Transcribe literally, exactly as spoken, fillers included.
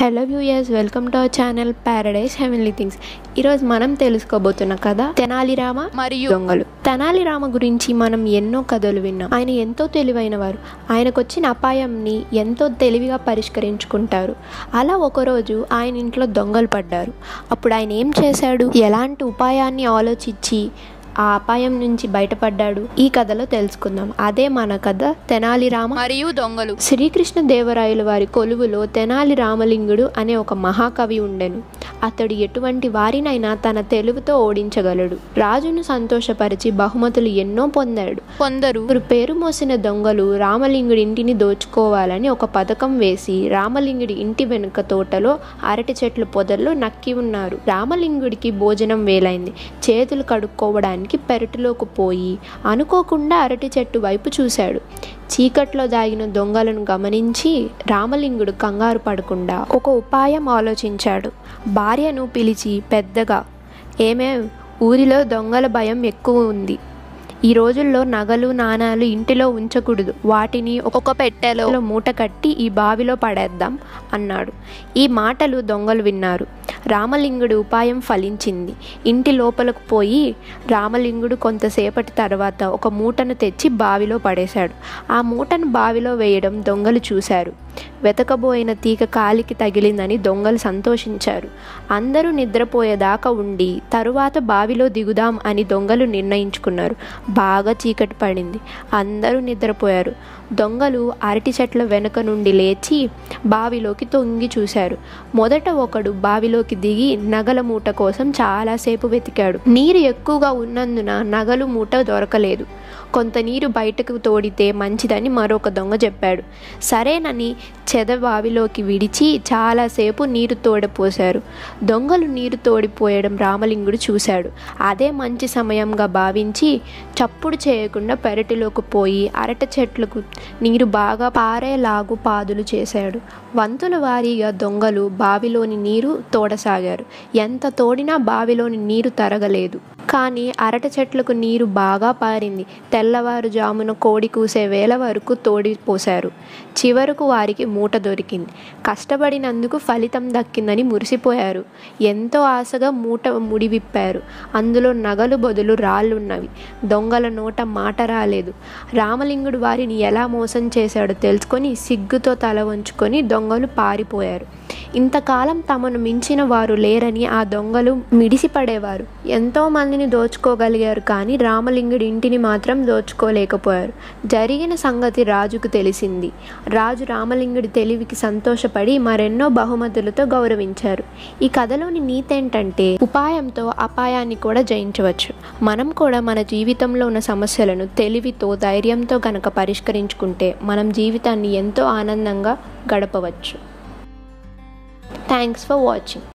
Hello viewers, welcome to our channel paradise heavenly things. ఈరోజు మనం తెలుసుకోబోతున్న కథ తెనాలి రామ మరియు దొంగలు. తెనాలి రామ గురించి మనం ఎన్నో కథలు విన్నాం. ఆయన ఎంతో తెలివైన వారు. ఆయనకు వచ్చిన అపాయంని ఎంతో తెలివిగా పరిష్కరించుకుంటారు. అలా ఒకరోజు ఆయన ఇంట్లో దొంగలు పడ్డారు. అప్పుడు ఆయన ఏం చేశాడు, ఎలాంటి ఉపాయాన్ని ఆలోచించి ఆ అపాయం నుంచి బయటపడ్డాడు, ఈ కథలో తెలుసుకుందాం. అదే మన కథ, తెనాలి రామ మరియు దొంగలు. శ్రీకృష్ణ దేవరాయల వారి కొలువులో తెనాలి రామలింగుడు అనే ఒక మహాకవి ఉండెను. అతడు ఎటువంటి వారినైనా తన తెలివితో ఓడించగలడు. రాజును సంతోషపరిచి బహుమతులు ఎన్నో పొందాడు. కొందరు పేరు మోసిన దొంగలు రామలింగుడి ఇంటిని దోచుకోవాలని ఒక పథకం వేసి రామలింగుడి ఇంటి వెనుక తోటలో అరటి చెట్ల పొదల్లో నక్కి ఉన్నారు. రామలింగుడికి భోజనం వేలైంది. చేతులు కడుక్కోవడానికి పెరటిలోకి పోయి అనుకోకుండా అరటి చెట్టు వైపు చూశాడు. చీకట్లో దాగిన దొంగలను గమనించి రామలింగుడు కంగారు పడకుండా ఒక ఉపాయం ఆలోచించాడు. భార్యను పిలిచి పెద్దగా, ఏమే, ఊరిలో దొంగల భయం ఎక్కువ ఉంది. ఈ రోజుల్లో నగలు నాణాలు ఇంటిలో ఉంచకూడదు. వాటిని ఒక్కొక్క పెట్టెలో మూట కట్టి ఈ బావిలో పడేద్దాం అన్నాడు. ఈ మాటలు దొంగలు విన్నారు. రామలింగుడు ఉపాయం ఫలించింది. ఇంటి లోపలకు పోయి రామలింగుడు కొంతసేపటి తర్వాత ఒక మూటను తెచ్చి బావిలో పడేశాడు. ఆ మూటను బావిలో వేయడం దొంగలు చూశారు. వెతకబోయిన తీగ కాలికి తగిలిందని దొంగలు సంతోషించారు. అందరూ నిద్రపోయేదాకా ఉండి తరువాత బావిలో దిగుదాం అని దొంగలు నిర్ణయించుకున్నారు. బాగా చీకటి పడింది. అందరూ నిద్రపోయారు. దొంగలు అరటి చెట్ల వెనుక నుండి లేచి బావిలోకి తొంగి చూశారు. మొదట ఒకడు బావిలోకి దిగి నగల మూట కోసం చాలాసేపు వెతికాడు. నీరు ఎక్కువగా ఉన్నందున నగలు మూట దొరకలేదు. కొంత నీరు బయటకు తోడితే మంచిదని మరొక దొంగ చెప్పాడు. సరేనని చెద బావిలోకి విడిచి చాలాసేపు నీరు తోడపోశారు. దొంగలు నీరు తోడిపోయడం రామలింగుడు చూశాడు. అదే మంచి సమయంగా భావించి చప్పుడు చేయకుండా పెరటిలోకి పోయి అరట చెట్లకు నీరు బాగా పారేలాగు పాదులు చేశాడు. వంతుల వారీగా దొంగలు బావిలోని నీరు తోడసాగారు. ఎంత తోడినా బావిలోని నీరు తరగలేదు. కానీ అరట చెట్లకు నీరు బాగా పారింది. తెల్లవారుజామున కోడి కూసే వేళ వరకు తోడిపోశారు. చివరకు వారికి మూట దొరికింది. కష్టపడినందుకు ఫలితం దక్కిందని మురిసిపోయారు. ఎంతో ఆశగా మూట ముడివిప్పారు. అందులో నగలు బదులు రాళ్ళున్నవి. దొంగల నోట మాట రాలేదు. రామలింగుడు వారిని ఎలా మోసం చేశాడో తెలుసుకొని సిగ్గుతో తల వంచుకొని దొంగలు పారిపోయారు. ఇంతకాలం తమను మించిన వారు లేరని ఆ దొంగలు మిడిసిపడేవారు. ఎంతో మందిని దోచుకోగలిగారు, కానీ రామలింగుడి ఇంటిని మాత్రం దోచుకోలేకపోయారు. జరిగిన సంగతి రాజుకు తెలిసింది. రాజు రామలింగుడి తెలివికి సంతోషపడి మరెన్నో బహుమతులతో గౌరవించారు. ఈ కథలోని నీతి ఏంటంటే, ఉపాయంతో అపాయాన్ని కూడా జయించవచ్చు. మనం కూడా మన జీవితంలో ఉన్న సమస్యలను తెలివితో ధైర్యంతో కనుక పరిష్కరించుకుంటే మనం జీవితాన్ని ఎంతో ఆనందంగా గడపవచ్చు. Thanks for watching.